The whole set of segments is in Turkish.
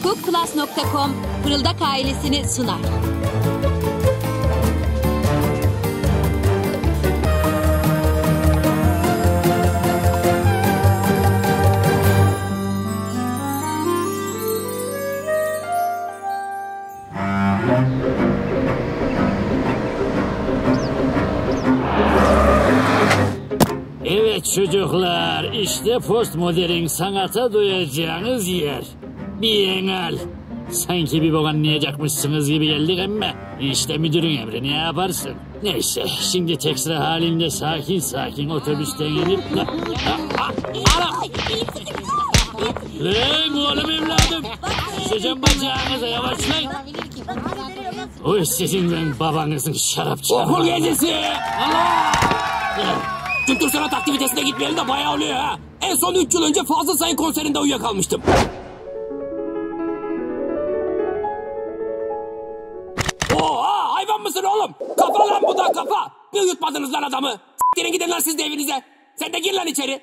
Cookplus.com Fırıldak ailesini sunar. Evet çocuklar, işte postmodern sanata duyacağınız yer. Bir enal. Sanki bir bok anlayacakmışsınız gibi geldik ama işte müdürün emri, ne yaparsın? Neyse, şimdi tekrar halinde sakin sakin otobüsten inip... Lan oğlum evladım, düşeceğim bacağınıza, yavaşlayın. Oy sizin ben babanızın şarap çarpı. Okul gecesi! Allah! Kültür sanat aktivitesine gitmeyeli de bayağı oluyor ha. En son 3 yıl önce Fazıl Say'ın konserinde uyuyakalmıştım. Oha, hayvan mısın oğlum? Kafa lan bu da kafa. Bir uyutmadınız lan adamı. S**tirin gidin lan siz de evinize. Sen de gir lan içeri.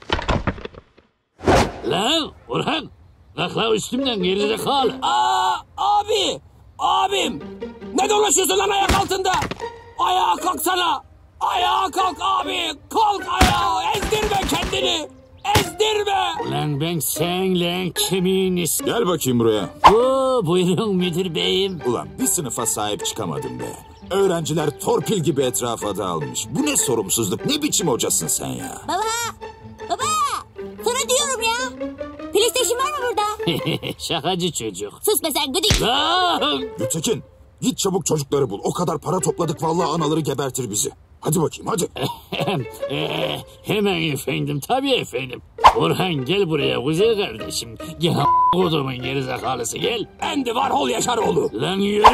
Lan Orhan, kalk lan üstümden gerizekalı. Abi, abim. Ne dolaşıyorsun lan ayak altında? Ayağa kalksana. Ayağa kalk abi. Kalk ayağa. Ezdirme kendini. Ezdirme. Lan ben senle kemiğiniz. Gel bakayım buraya. Oo, buyurun müdür beyim. Ulan bir sınıfa sahip çıkamadım be. Öğrenciler torpil gibi etrafa dağılmış. Bu ne sorumsuzluk, ne biçim hocasın sen ya? Baba, sana diyorum ya. PlayStation var mı burada? Şakacı çocuk. Sus be sen gıdık. Lan! Gültekin, git çabuk çocukları bul. O kadar para topladık, vallahi anaları gebertir bizi. Hadi bakayım, hadi. Hemen efendim, tabii efendim. Orhan gel buraya güzel kardeşim. Gel kodumun gerizekalısı gel. Andy Warhol Yaşaroğlu. Lan yürü.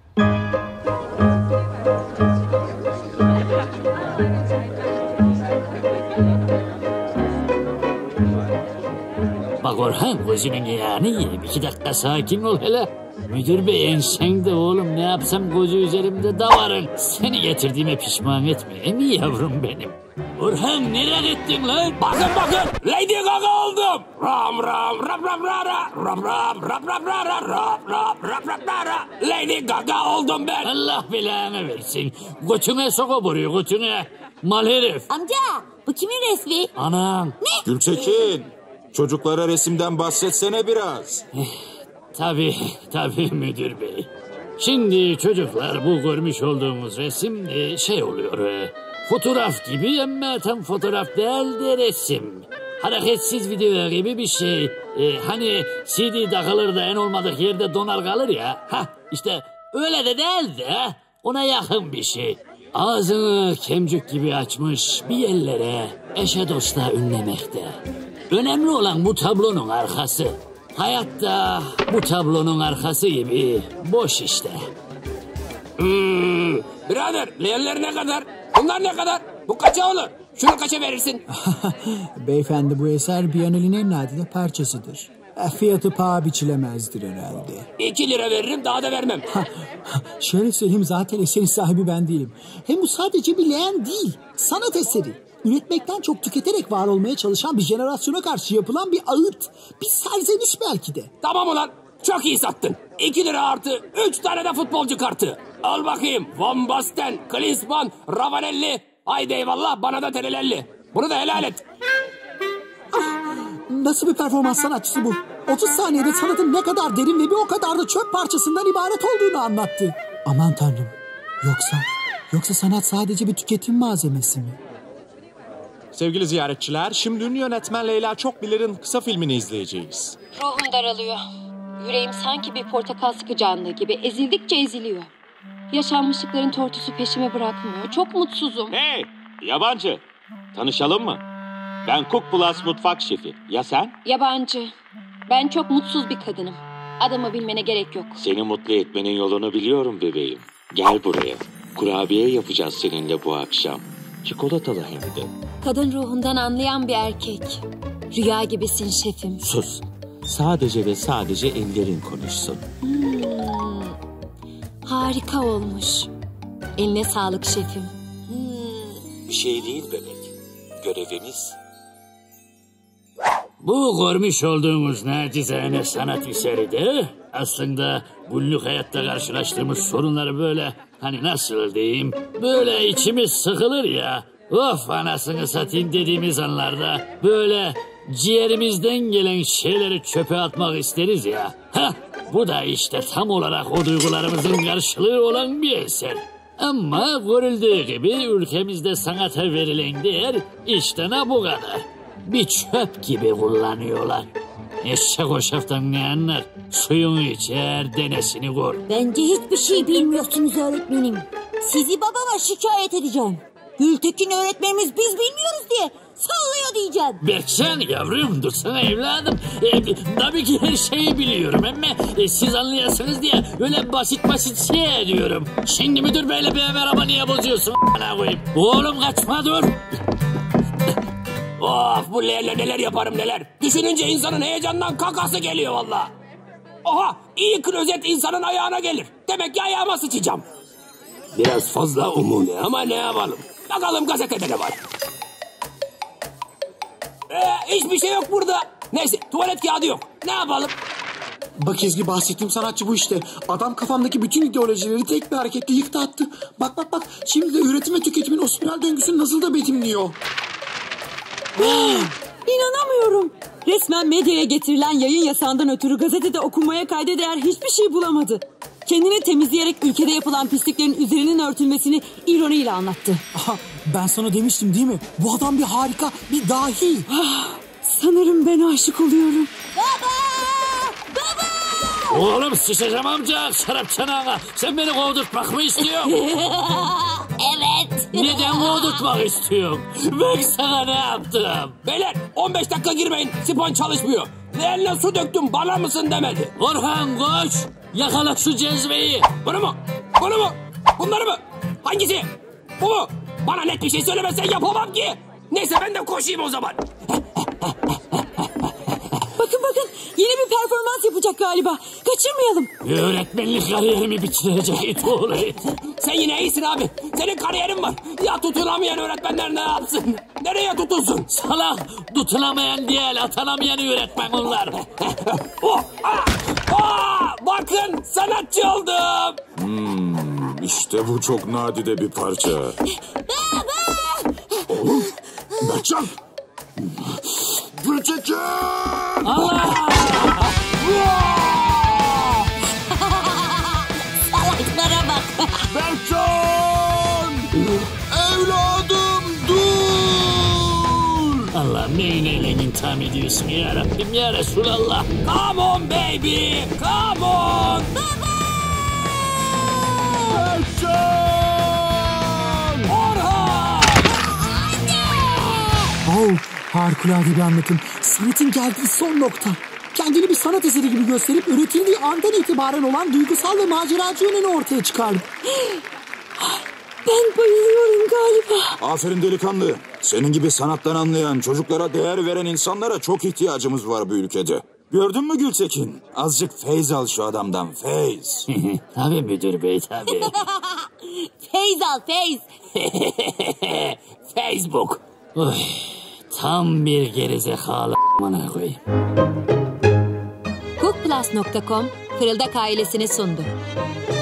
Bak Orhan, gözünün yağını yiyeyim. 2 dakika sakin ol hele. Müdür bey ensen de oğlum, ne yapsam gözü üzerimde davarın. Seni getirdiğime pişman etme, emi yavrum benim. Orhan nereye gittin lan? Bakın Lady Gaga oldum. Ram ram rap rap rara. Ram ram rap rap rara. Rap rap rap rap rara. Lady Gaga oldum ben. Allah belanı versin. Götüne soka vuruyor, götüne. Mal herif. Amca, bu kimin resmi? Anam. Gültekin, çocuklara resimden bahsetsene biraz. Tabii müdür bey. Şimdi çocuklar, bu görmüş olduğumuz resim şey oluyor. Fotoğraf gibi ama tam fotoğraf değil de resim. Hareketsiz video gibi bir şey. Hani CD takılır da en olmadık yerde donar kalır ya. İşte öyle de değil de ona yakın bir şey. Ağzını kemcük gibi açmış bir yerlere eşe dosta ünlemekte. Önemli olan bu tablonun arkası. Hayatta bu tablonun arkası gibi boş işte. Birader, leğenler ne kadar? Bunlar ne kadar? Bu kaça olur? Şunu kaça verirsin? Beyefendi, bu eser Biennale'nin en nadide parçasıdır. Fiyatı paha biçilemezdir herhalde. 2 lira veririm, daha da vermem. Şöyle söyleyeyim, zaten eserin sahibi ben değilim. Hem bu sadece bir leğen değil, sanat eseri. Üretmekten çok tüketerek var olmaya çalışan bir jenerasyona karşı yapılan bir ağıt. Bir serzeniş belki de. Tamam ulan, çok iyi sattın. 2 lira artı 3 tane de futbolcu kartı. Al bakayım. Van Basten, Klinsmann, Ravanelli. Haydi eyvallah, bana da Terelelli. Bunu da helal et. Nasıl bir performans sanatçısı bu? 30 saniyede sanatın ne kadar derin ve bir o kadar da çöp parçasından ibaret olduğunu anlattı. Aman tanrım. Yoksa sanat sadece bir tüketim malzemesi mi? Sevgili ziyaretçiler, şimdi ünlü yönetmen Leyla Çokbilir'in kısa filmini izleyeceğiz. Ruhum daralıyor. Yüreğim sanki bir portakal sıkacağında gibi ezildikçe eziliyor. Yaşanmışlıkların tortusu peşime bırakmıyor. Çok mutsuzum. Hey yabancı, tanışalım mı? Ben Cook Plus mutfak şefi. Ya sen? Yabancı. Ben çok mutsuz bir kadınım. Adımı bilmene gerek yok. Seni mutlu etmenin yolunu biliyorum bebeğim. Gel buraya. Kurabiye yapacağız seninle bu akşam. Çikolatalı hem de. Kadın ruhundan anlayan bir erkek. Rüya gibisin şefim. Sus. Sadece ve sadece ellerin konuşsun. Harika olmuş. Eline sağlık şefim. Bir şey değil bebek. Görevimiz. Bu görmüş olduğumuz nacizane sanat eseri de aslında günlük hayatta karşılaştığımız sorunları böyle hani nasıl diyeyim böyle içimiz sıkılır ya. Of anasını satayım dediğimiz anlarda böyle ciğerimizden gelen şeyleri çöpe atmak isteriz ya. Heh, bu da işte tam olarak o duygularımızın karşılığı olan bir eser. Ama görüldüğü gibi ülkemizde sanata verilen değer işte ne bu kadar. Bir çöp gibi kullanıyorlar. Eşek o şaftan ne anlar? Suyunu içer, denesini gör. Bence hiçbir şey bilmiyorsunuz öğretmenim. Sizi babama şikayet edeceğim. Gültekin öğretmenimiz biz bilmiyoruz diye sallıyor diyeceğim. Beksen yavrum, dursana evladım. Tabii ki her şeyi biliyorum ama siz anlayasınız diye öyle basit şey diyorum. Şimdi müdür beyle benim araba niye bozuyorsun? Bana koyayım. Oğlum kaçma dur. Of bu leğenle neler yaparım neler. Düşününce insanın heyecandan kakası geliyor valla. Oha iyi klozet insanın ayağına gelir. Demek ki ayağıma sıçacağım. Biraz fazla umumi ama ne yapalım. Bakalım gazetede ne var. Hiçbir şey yok burada. Neyse tuvalet kağıdı yok. Ne yapalım? Bak Ezgi bahsettiğim sanatçı bu işte. Adam kafamdaki bütün ideolojileri tek bir hareketle yıktı attı. Bak. Şimdi de üretim ve tüketimin o spiral döngüsünü nasıl da betimliyor. İnanamıyorum. Resmen medyaya getirilen yayın yasağından ötürü gazetede okunmaya kayda değer hiçbir şey bulamadı. Kendini temizleyerek ülkede yapılan pisliklerin üzerinin örtülmesini ironiyle anlattı. Aha, ben sana demiştim değil mi? Bu adam bir harika, bir dahi. Sanırım ben aşık oluyorum. Baba! Oğlum sıçacağım amca, şarap çanağa. Sen beni kovdurtmak mı istiyorsun? Evet. Neden kovdurtmak istiyorsun? Ben sana ne yaptım? Beyler 15 dakika girmeyin. Sipon çalışmıyor. Leğenle su döktüm bana mısın demedi. Orhan koş. Yakala şu cezveyi. Bunu mu? Bunları mı? Hangisi? Bu mu? Bana net bir şey söylemezsen yapamam ki. Neyse ben de koşayım o zaman. Bakın yeni bir performans yapacak galiba. Kaçırmayalım. Öğretmenlik kariyerimi bitirecek it oğlu it. Sen yine iyisin abi. Senin kariyerin var. Ya tutunamayan öğretmenler ne yapsın? Nereye tutulsun? Salak tutunamayan değil atanamayan öğretmen onlar. Bakın sanatçı oldum. İşte bu çok nadide bir parça. Oğlum Berkcan. Gültekin. Allah! Salaklara bak. Berkcan! Evladım dur! Allah'ım neyle intiham ediyorsun ya Rabbim ya Resulallah. Come on baby. Come on. Berkcan! Orhan. Harikulade bir anlatım. Sanatın geldiği son nokta. Kendini bir sanat eseri gibi gösterip üretildiği andan itibaren olan duygusal ve maceracı yönünü ortaya çıkardı. Ben bayılıyorum galiba. Aferin delikanlı. Senin gibi sanattan anlayan, çocuklara değer veren insanlara çok ihtiyacımız var bu ülkede. Gördün mü Gültekin? Azıcık feyz al şu adamdan, feyz. Tabii müdür bey tabii. Feyz al feyz. Facebook. Oy, tam bir gerizekalı a**ına koyayım. Cookplus.com Fırıldak ailesini sundu.